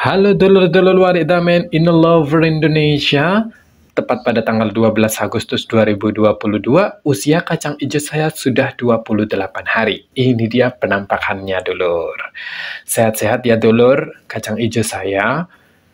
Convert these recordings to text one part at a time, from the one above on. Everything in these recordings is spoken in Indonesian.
Halo dulur-dulur warik damen Innover Indonesia. Tepat pada tanggal 12 Agustus 2022, usia kacang ijo saya sudah 28 hari. Ini dia penampakannya, dulur. Sehat-sehat ya, dulur, kacang ijo saya.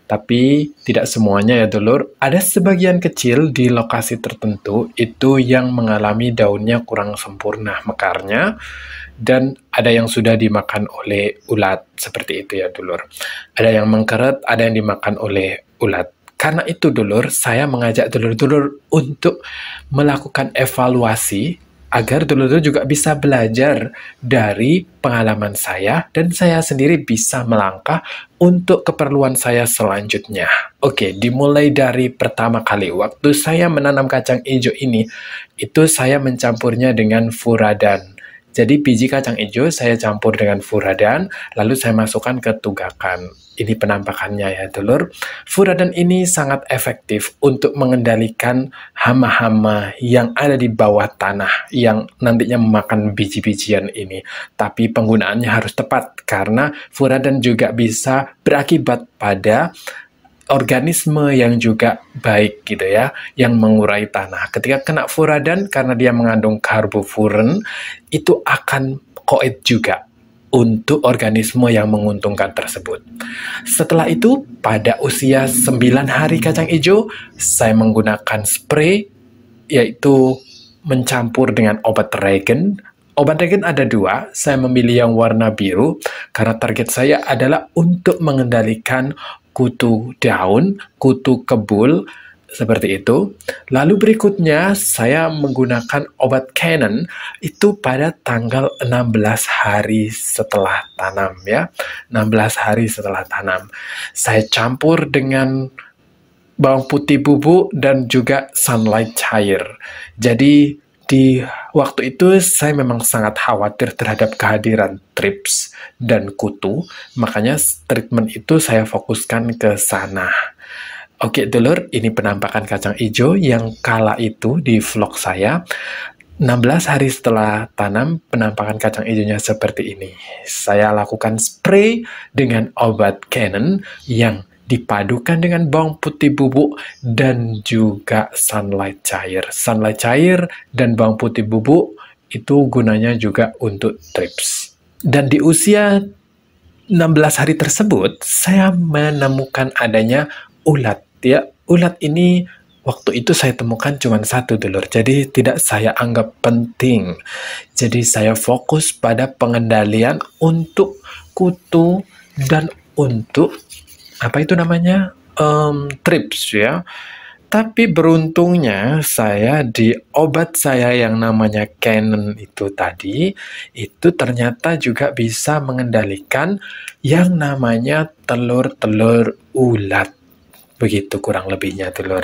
Tapi tidak semuanya ya, dulur. Ada sebagian kecil di lokasi tertentu itu yang mengalami daunnya kurang sempurna mekarnya, dan ada yang sudah dimakan oleh ulat, seperti itu ya, dulur. Ada yang mengkeret, ada yang dimakan oleh ulat. Karena itu, dulur, saya mengajak dulur-dulur untuk melakukan evaluasi agar dulur-dulur juga bisa belajar dari pengalaman saya dan saya sendiri bisa melangkah untuk keperluan saya selanjutnya. Oke, dimulai dari pertama kali waktu saya menanam kacang hijau ini, itu saya mencampurnya dengan furadan. Jadi biji kacang hijau saya campur dengan furadan, lalu saya masukkan ke tugakan. Ini penampakannya ya, dulur. Furadan ini sangat efektif untuk mengendalikan hama-hama yang ada di bawah tanah yang nantinya memakan biji-bijian ini. Tapi penggunaannya harus tepat karena furadan juga bisa berakibat pada organisme yang juga baik gitu ya, yang mengurai tanah. Ketika kena furadan karena dia mengandung karbofuran, itu akan koet juga untuk organisme yang menguntungkan tersebut. Setelah itu, pada usia 9 hari kacang hijau, saya menggunakan spray, yaitu mencampur dengan obat regen. Obat regen ada 2, saya memilih yang warna biru, karena target saya adalah untuk mengendalikan kutu daun, kutu kebul, seperti itu. Lalu berikutnya saya menggunakan obat Canon itu pada tanggal 16 hari setelah tanam ya. 16 hari setelah tanam. Saya campur dengan bawang putih bubuk dan juga sunlight cair. Jadi di waktu itu saya memang sangat khawatir terhadap kehadiran trips dan kutu, makanya treatment itu saya fokuskan ke sana. Oke, dulur, ini penampakan kacang hijau yang kala itu di vlog saya. 16 hari setelah tanam, penampakan kacang hijaunya seperti ini. Saya lakukan spray dengan obat Canon yang dipadukan dengan bawang putih bubuk dan juga sunlight cair. Sunlight cair dan bawang putih bubuk itu gunanya juga untuk trips. Dan di usia 16 hari tersebut, saya menemukan adanya ulat. Ya, ulat ini waktu itu saya temukan cuma 1, dulur. Jadi tidak saya anggap penting. Jadi saya fokus pada pengendalian untuk kutu dan untuk apa itu namanya? Trips ya. Tapi beruntungnya saya di obat saya yang namanya Canon itu tadi, itu ternyata juga bisa mengendalikan yang namanya telur-telur ulat. Begitu kurang lebihnya, dulur.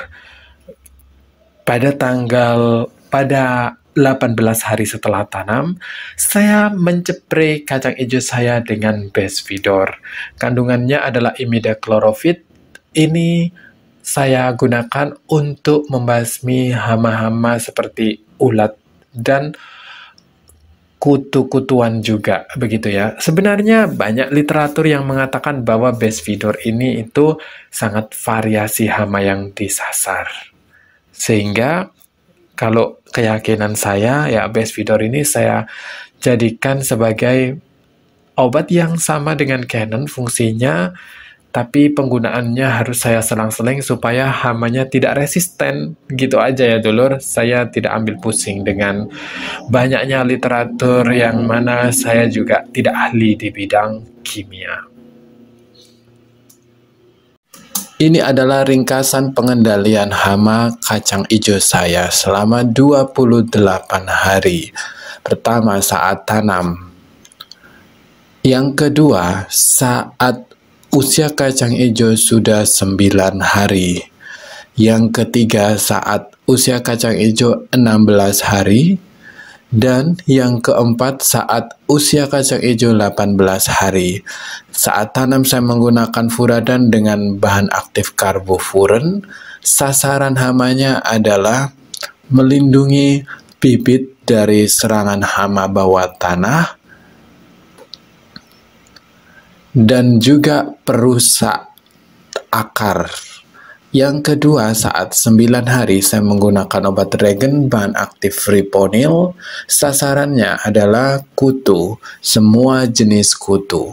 Pada 18 hari setelah tanam, saya mencepre kacang hijau saya dengan Bestvidor. Kandungannya adalah imidacloprid. Ini saya gunakan untuk membasmi hama-hama seperti ulat dan kutu-kutuan juga, begitu ya. Sebenarnya banyak literatur yang mengatakan bahwa Bestvidor ini itu sangat variasi hama yang disasar. Sehingga kalau keyakinan saya, ya Bestvidor ini saya jadikan sebagai obat yang sama dengan Canon fungsinya, tapi penggunaannya harus saya selang-seling supaya hamanya tidak resisten. Gitu aja ya, dulur. Saya tidak ambil pusing dengan banyaknya literatur yang mana saya juga tidak ahli di bidang kimia. Ini adalah ringkasan pengendalian hama kacang hijau saya selama 28 hari. Pertama, saat tanam. Yang kedua, saat usia kacang hijau sudah 9 hari. Yang ketiga, saat usia kacang hijau 16 hari. Dan yang keempat, saat usia kacang hijau 18 hari. Saat tanam saya menggunakan furadan dengan bahan aktif karbofuran. Sasaran hamanya adalah melindungi bibit dari serangan hama bawah tanah dan juga perusak akar. Yang kedua, saat 9 hari saya menggunakan obat Dragon Band Active Friponil, sasarannya adalah kutu, semua jenis kutu.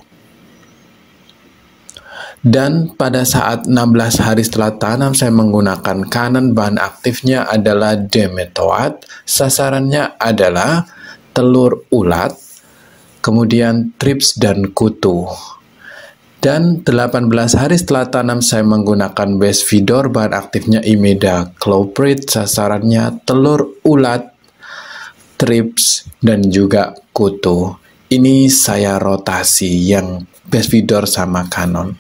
Dan pada saat 16 hari setelah tanam, saya menggunakan kanan bahan aktifnya adalah Dimetoat, sasarannya adalah telur ulat, kemudian trips dan kutu. Dan 18 hari setelah tanam saya menggunakan Bestvidor, bahan aktifnya Imidacloprid, sasarannya telur ulat, trips, dan juga kutu. Ini saya rotasi yang Bestvidor sama Canon.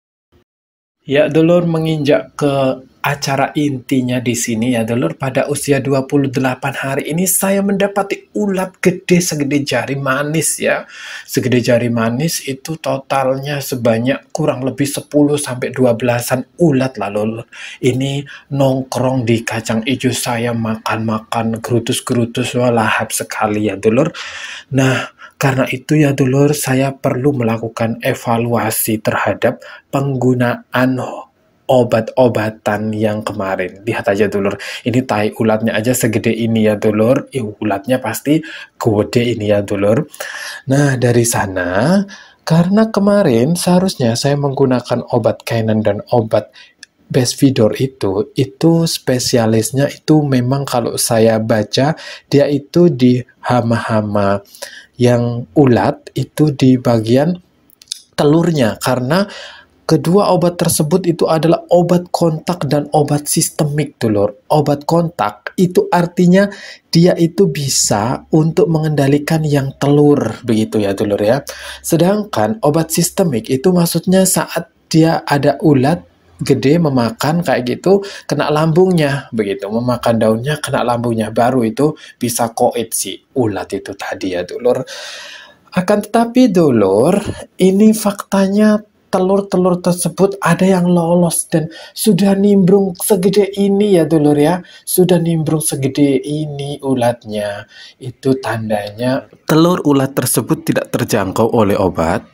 Ya dulur, menginjak ke acara intinya di sini ya dulur, pada usia 28 hari ini saya mendapati ulat gede segede jari manis ya. Segede jari manis itu totalnya sebanyak kurang lebih 10-12an ulat lah lulur. Ini nongkrong di kacang hijau saya, makan-makan gerutus-gerutus, wah lahap sekali ya dulur. Nah, karena itu ya dulur, saya perlu melakukan evaluasi terhadap penggunaan obat-obatan yang kemarin. Lihat aja dulur, ini tai ulatnya aja segede ini ya dulur. Ulatnya pasti gede ini ya dulur. Nah, dari sana, karena kemarin seharusnya saya menggunakan obat Canon dan obat Bestvidor itu spesialisnya itu memang kalau saya baca, dia itu di hama-hama yang ulat itu di bagian telurnya, karena kedua obat tersebut itu adalah obat kontak dan obat sistemik dulur. Obat kontak itu artinya dia itu bisa untuk mengendalikan yang telur, begitu ya dulur ya. Sedangkan obat sistemik itu maksudnya saat dia ada ulat gede memakan kayak gitu, kena lambungnya begitu, memakan daunnya kena lambungnya, baru itu bisa koit si ulat itu tadi ya dulur. Akan tetapi dulur, ini faktanya telur-telur tersebut ada yang lolos dan sudah nimbrung segede ini ya dulur ya, sudah nimbrung segede ini ulatnya. Itu tandanya telur ulat tersebut tidak terjangkau oleh obat.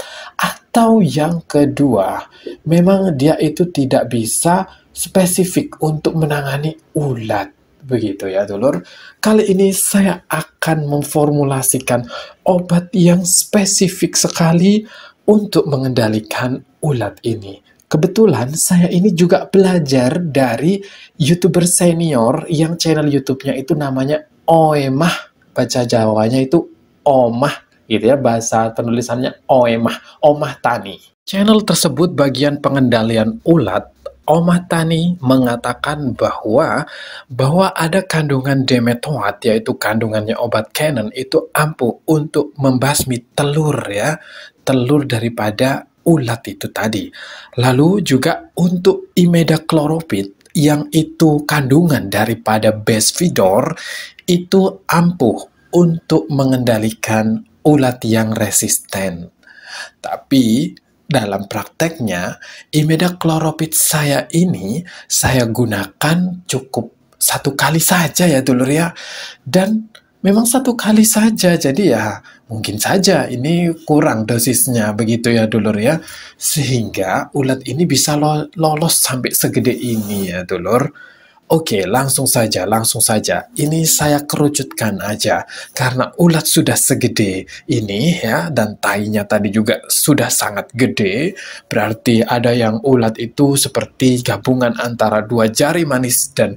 Atau yang kedua, memang dia itu tidak bisa spesifik untuk menangani ulat. Begitu ya dulur. Kali ini saya akan memformulasikan obat yang spesifik sekali untuk mengendalikan ulat ini. Kebetulan saya ini juga belajar dari YouTuber senior yang channel YouTube-nya itu namanya Oemah. Baca Jawanya itu Omah gitu ya, bahasa penulisannya Oemah, Omah Tani. Channel tersebut bagian pengendalian ulat. Omah Tani mengatakan bahwa ada kandungan Dimetoat, yaitu kandungannya obat Canon, itu ampuh untuk membasmi telur ya, telur daripada ulat itu tadi. Lalu juga untuk Imidacloprid yang itu kandungan daripada Bestvidor itu ampuh untuk mengendalikan ulat yang resisten. Tapi dalam prakteknya, Imidacloprid saya ini saya gunakan cukup 1 kali saja ya dulur ya. Dan memang 1 kali saja, jadi ya mungkin saja ini kurang dosisnya begitu ya dulur ya. Sehingga ulat ini bisa lolos sampai segede ini ya dulur. Oke, langsung saja. Ini saya kerucutkan aja. Karena ulat sudah segede ini ya, dan tainya tadi juga sudah sangat gede. Berarti ada yang ulat itu seperti gabungan antara 2 jari manis dan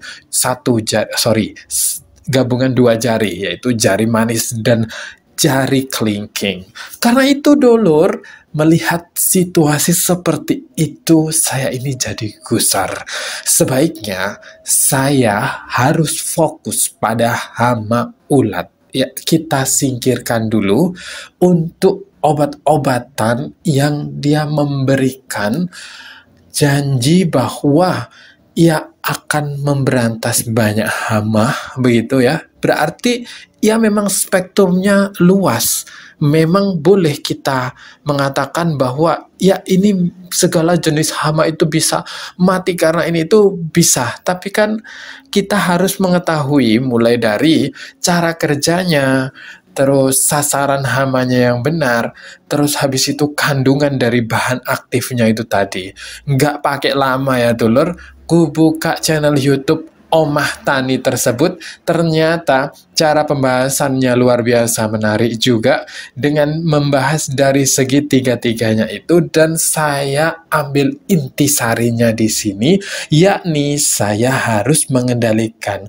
gabungan 2 jari, yaitu jari manis dan jari kelingking. Karena itu dulur, melihat situasi seperti itu, saya ini jadi gusar. Sebaiknya saya harus fokus pada hama ulat. Ya, kita singkirkan dulu untuk obat-obatan yang dia memberikan janji bahwa ia akan memberantas banyak hama, begitu ya. Berarti ya memang spektrumnya luas. Memang boleh kita mengatakan bahwa ya ini segala jenis hama itu bisa mati karena ini itu bisa. Tapi kan kita harus mengetahui mulai dari cara kerjanya, terus sasaran hamanya yang benar, terus habis itu kandungan dari bahan aktifnya itu tadi. Nggak pakai lama ya dulur, ku buka channel YouTube Omah Tani tersebut, ternyata cara pembahasannya luar biasa menarik juga dengan membahas dari segi tiga-tiganya itu, dan saya ambil intisarinya di sini, yakni saya harus mengendalikan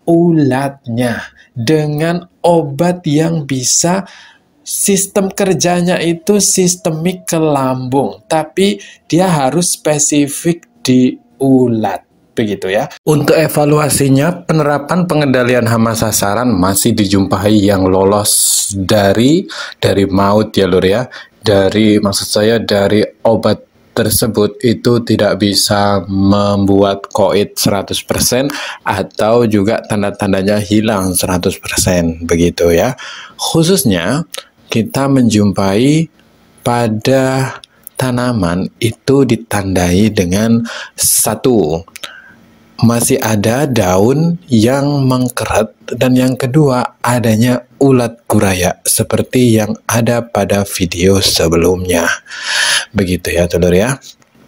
ulatnya dengan obat yang bisa sistem kerjanya itu sistemik ke lambung, tapi dia harus spesifik di ulat. Begitu ya. Untuk evaluasinya, penerapan pengendalian hama sasaran masih dijumpai yang lolos dari maut ya lur ya. Maksud saya dari obat tersebut itu tidak bisa membuat koid 100% atau juga tanda-tandanya hilang 100%, begitu ya. Khususnya kita menjumpai pada tanaman itu ditandai dengan satu, masih ada daun yang mengkeret, dan yang kedua adanya ulat guraya seperti yang ada pada video sebelumnya. Begitu ya dulur ya.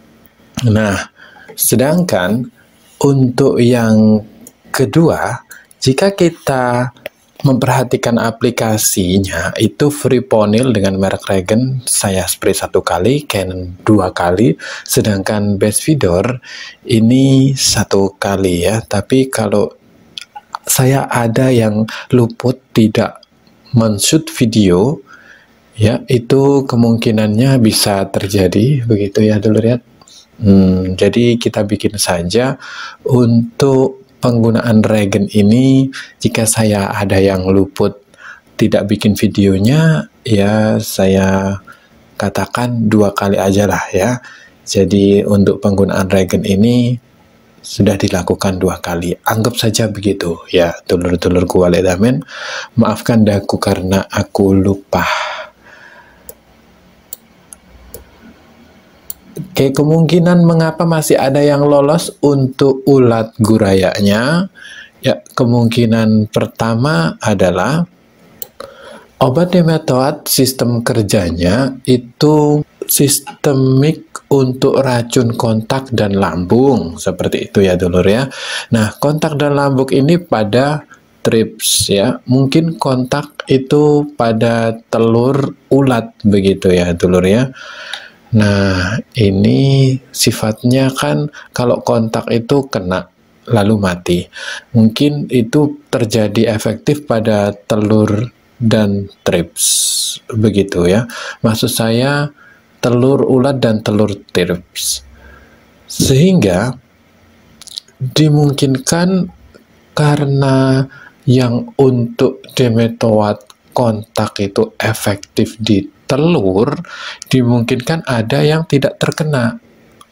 Nah, sedangkan untuk yang kedua, jika kita memperhatikan aplikasinya, itu Friponil dengan merek Regen, saya spray 1 kali, Canon 2 kali, sedangkan Best Vidor ini 1 kali ya. Tapi kalau saya ada yang luput tidak men-shoot video ya, itu kemungkinannya bisa terjadi, begitu ya dulur ya. Jadi kita bikin saja untuk penggunaan Regen ini. Jika saya ada yang luput tidak bikin videonya, ya saya katakan 2 kali aja lah ya. Jadi untuk penggunaan Regen ini sudah dilakukan 2 kali, anggap saja begitu ya dulur-dulurku waledamen. Maafkan daku karena aku lupa. Oke, kemungkinan mengapa masih ada yang lolos untuk ulat gurayanya, ya kemungkinan pertama adalah obat nematoad sistem kerjanya itu sistemik untuk racun kontak dan lambung, seperti itu ya dulur ya. Nah, kontak dan lambung ini pada trips ya, mungkin kontak itu pada telur ulat, begitu ya dulur ya. Nah, ini sifatnya kan kalau kontak itu kena lalu mati. Mungkin itu terjadi efektif pada telur dan trips, begitu ya. Maksud saya telur ulat dan telur trips. Sehingga dimungkinkan karena yang untuk nematoad kontak itu efektif di telur, dimungkinkan ada yang tidak terkena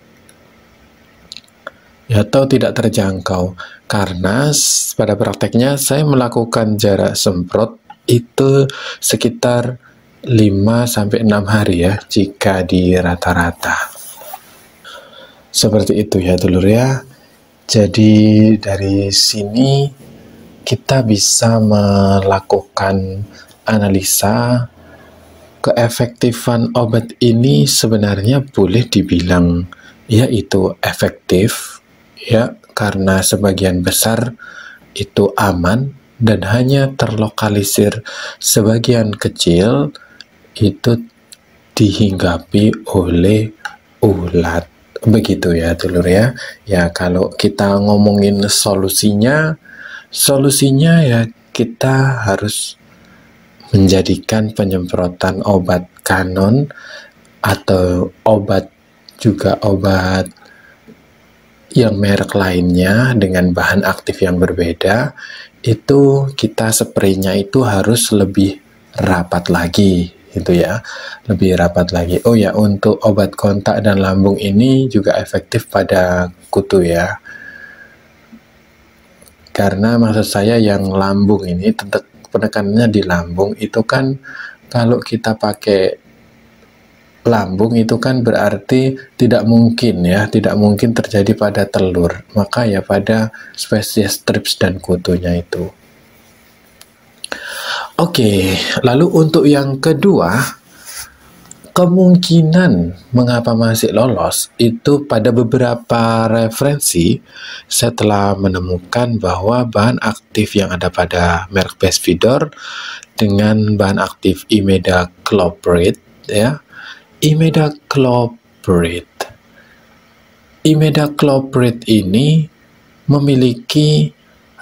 ya, atau tidak terjangkau, karena pada prakteknya saya melakukan jarak semprot itu sekitar 5-6 hari ya, jika di rata-rata seperti itu ya dulur ya. Jadi dari sini kita bisa melakukan analisa keefektifan obat ini. Sebenarnya boleh dibilang yaitu efektif ya, karena sebagian besar itu aman dan hanya terlokalisir sebagian kecil itu dihinggapi oleh ulat, begitu ya dulur ya. Ya kalau kita ngomongin solusinya ya kita harus menjadikan penyemprotan obat kanon atau obat yang merek lainnya dengan bahan aktif yang berbeda, itu kita spraynya itu harus lebih rapat lagi gitu ya, lebih rapat lagi. Oh ya, untuk obat kontak dan lambung ini juga efektif pada kutu ya, karena maksud saya yang lambung ini penekanannya di lambung itu kan, kalau kita pakai lambung itu kan berarti tidak mungkin terjadi pada telur, maka ya pada spesies trips dan kutunya itu. Oke, lalu untuk yang kedua, kemungkinan mengapa masih lolos itu pada beberapa referensi saya telah menemukan bahwa bahan aktif yang ada pada merek Best-Vidor dengan bahan aktif imidacloprid ya. Imidacloprid ini memiliki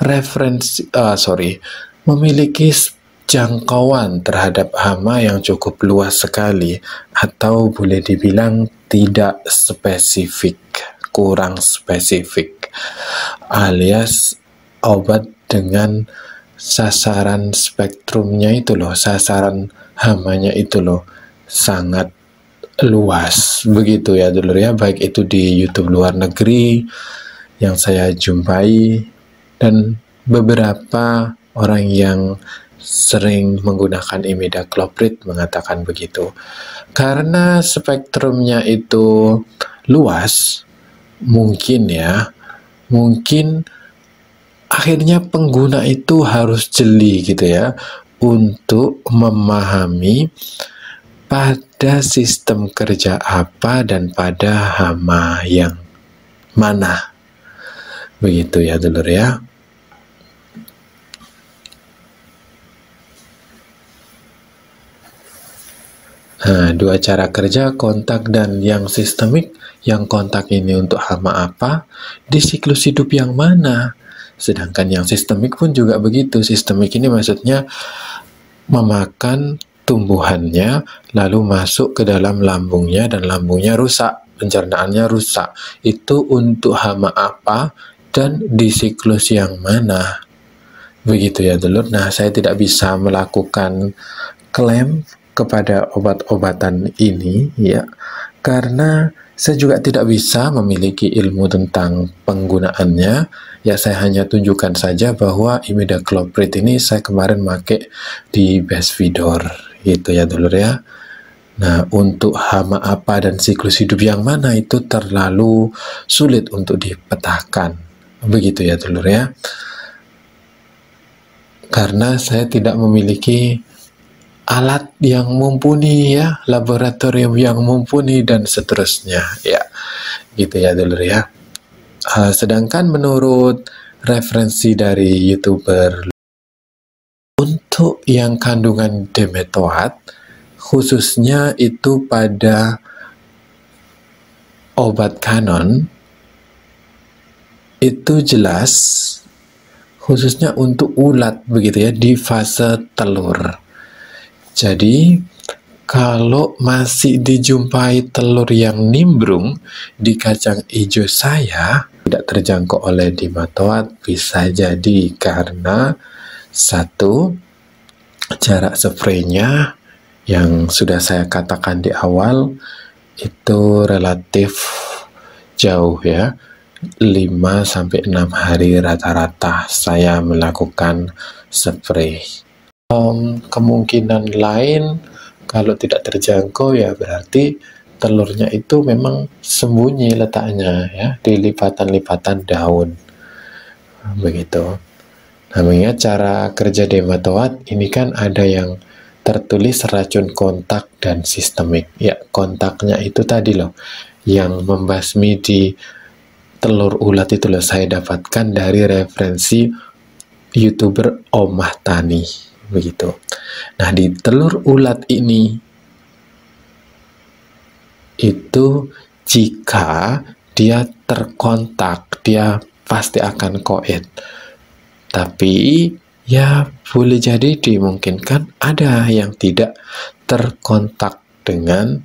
memiliki jangkauan terhadap hama yang cukup luas sekali, atau boleh dibilang tidak spesifik, kurang spesifik, alias obat dengan sasaran spektrumnya itu loh, sasaran hamanya itu loh sangat luas begitu ya dulur ya, baik itu di YouTube luar negeri yang saya jumpai dan beberapa orang yang sering menggunakan imidacloprid mengatakan begitu. Karena spektrumnya itu luas, mungkin akhirnya pengguna itu harus jeli gitu ya untuk memahami pada sistem kerja apa dan pada hama yang mana. Begitu ya dulur ya. Nah, dua cara kerja, kontak dan yang sistemik. Yang kontak ini untuk hama apa, di siklus hidup yang mana. Sedangkan yang sistemik pun juga begitu. Sistemik ini maksudnya memakan tumbuhannya, lalu masuk ke dalam lambungnya dan lambungnya rusak, pencernaannya rusak. Itu untuk hama apa dan di siklus yang mana. Begitu ya dulur. Nah, saya tidak bisa melakukan klaim kepada obat-obatan ini ya, karena saya juga tidak bisa memiliki ilmu tentang penggunaannya ya. Saya hanya tunjukkan saja bahwa imidacloprid ini saya kemarin pakai di Best-Vidor gitu ya dulur ya. Nah, untuk hama apa dan siklus hidup yang mana itu terlalu sulit untuk dipetakan begitu ya dulur ya, karena saya tidak memiliki alat yang mumpuni ya, laboratorium yang mumpuni dan seterusnya ya, gitu ya dulur ya. Sedangkan menurut referensi dari YouTuber, untuk yang kandungan dimetoat khususnya itu pada obat Canon itu jelas khususnya untuk ulat begitu ya, di fase telur. Jadi, kalau masih dijumpai telur yang nimbrung di kacang hijau saya tidak terjangkau oleh dimatoat, bisa jadi karena satu, jarak spraynya yang sudah saya katakan di awal itu relatif jauh ya, 5-6 hari rata-rata saya melakukan spray. Kemungkinan lain kalau tidak terjangkau ya berarti telurnya itu memang sembunyi letaknya ya di lipatan-lipatan daun begitu. Nah, mengingat cara kerja dimatoat ini kan ada yang tertulis racun kontak dan sistemik ya. Kontaknya itu tadi loh yang membasmi di telur ulat itu loh, saya dapatkan dari referensi YouTuber Omah Tani begitu. Nah, di telur ulat ini itu jika dia terkontak dia pasti akan koit, tapi ya boleh jadi dimungkinkan ada yang tidak terkontak dengan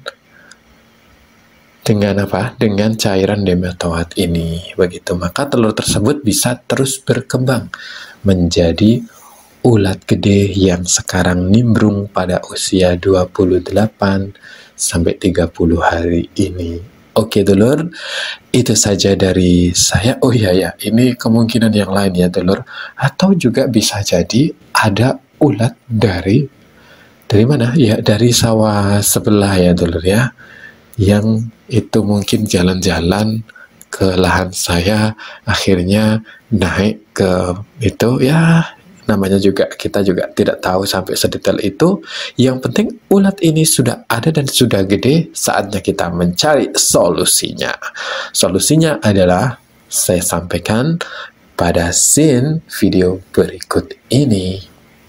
cairan dimetoat ini begitu, maka telur tersebut bisa terus berkembang menjadi ulat gede yang sekarang nimbrung pada usia 28 sampai 30 hari ini. Oke dulur, itu saja dari saya. Oh iya ya, ini kemungkinan yang lain ya dulur, atau juga bisa jadi ada ulat dari mana ya, dari sawah sebelah ya dulur ya, yang itu mungkin jalan-jalan ke lahan saya akhirnya naik ke itu ya, Namanya juga kita juga tidak tahu sampai sedetail itu. Yang penting ulat ini sudah ada dan sudah gede, saatnya kita mencari solusinya. Solusinya adalah saya sampaikan pada scene video berikut ini.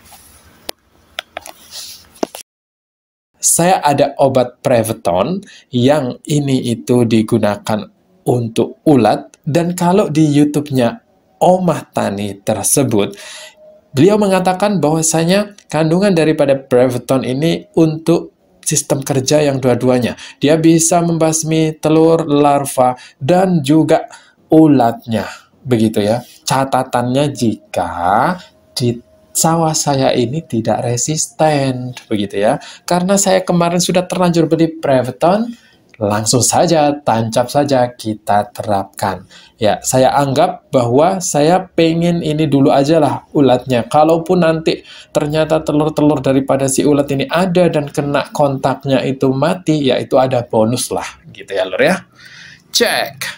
Saya ada obat Preveton yang ini itu digunakan untuk ulat, dan kalau di YouTube-nya Omah Tani tersebut, beliau mengatakan bahwasanya kandungan daripada Preveton ini untuk sistem kerja yang dua-duanya. Dia bisa membasmi telur, larva, dan juga ulatnya. Begitu ya. Catatannya jika di sawah saya ini tidak resisten, begitu ya. Karena saya kemarin sudah terlanjur beli Preveton, langsung saja, tancap saja kita terapkan. Ya, saya anggap bahwa saya pengen ini dulu aja lah ulatnya. Kalaupun nanti ternyata telur-telur daripada si ulat ini ada dan kena kontaknya itu mati, ya itu ada bonus lah, gitu ya lur ya. Cek.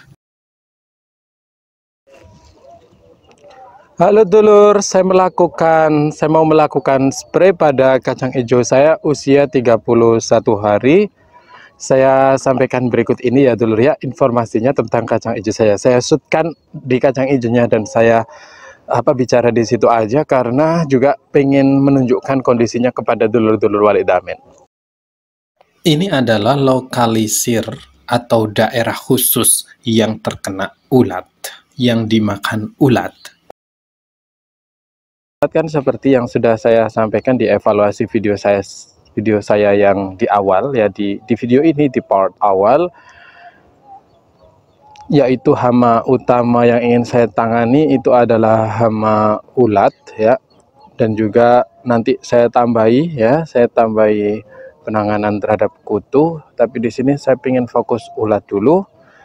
Halo dulur, saya mau melakukan spray pada kacang hijau saya usia 31 hari. Saya sampaikan berikut ini ya dulur ya, informasinya tentang kacang hijau saya. Saya shootkan di kacang hijaunya dan saya bicara di situ aja karena juga pengen menunjukkan kondisinya kepada dulur-dulur Walik Damen. Ini adalah lokalisir atau daerah khusus yang terkena ulat, yang dimakan ulat. Kan seperti yang sudah saya sampaikan di evaluasi video saya yang di awal ya, di video ini di part awal, yaitu hama utama yang ingin saya tangani itu adalah hama ulat ya, dan juga nanti saya tambahi penanganan terhadap kutu, tapi di sini saya ingin fokus ulat dulu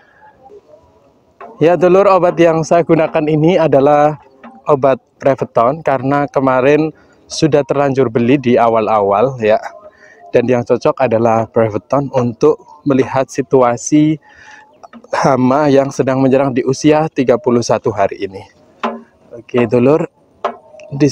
ya dulur. Obat yang saya gunakan ini adalah obat Preveton karena kemarin sudah terlanjur beli di awal-awal ya, dan yang cocok adalah Preveton untuk melihat situasi hama yang sedang menyerang di usia 31 hari ini. Oke dulur, di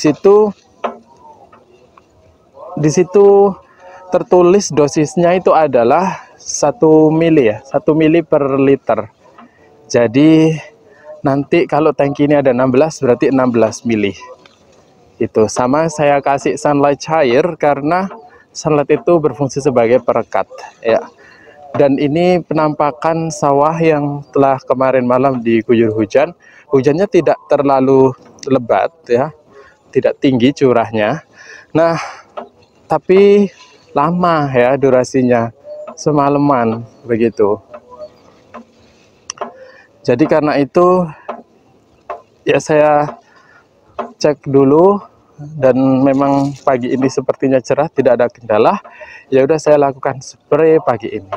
situ tertulis dosisnya itu adalah 1 mili ya, 1 mili per liter. Jadi nanti kalau tangki ini ada 16, berarti 16 mili. Itu sama saya kasih sunlight cair karena sunlight itu berfungsi sebagai perekat ya. Dan ini penampakan sawah yang telah kemarin malam diguyur hujan. Hujannya tidak terlalu lebat ya, tidak tinggi curahnya. Nah, tapi lama ya durasinya, semalaman begitu. Jadi karena itu ya saya cek dulu, dan memang pagi ini sepertinya cerah, tidak ada kendala. Ya udah saya lakukan spray pagi ini.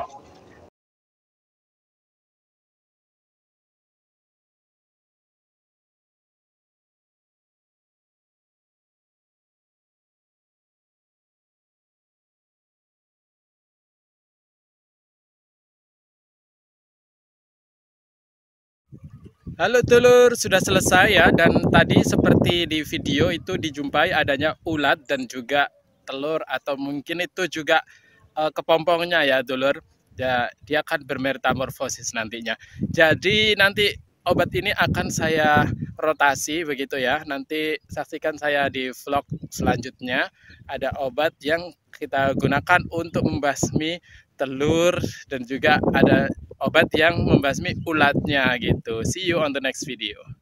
Halo dulur, sudah selesai ya, dan tadi seperti di video itu dijumpai adanya ulat dan juga telur, atau mungkin itu juga kepompongnya ya dulur. Ya, dia akan bermetamorfosis nantinya. Jadi nanti obat ini akan saya rotasi begitu ya. Nanti saksikan saya di vlog selanjutnya. Ada obat yang kita gunakan untuk membasmi telur, dan juga ada obat yang membasmi ulatnya gitu. See you on the next video.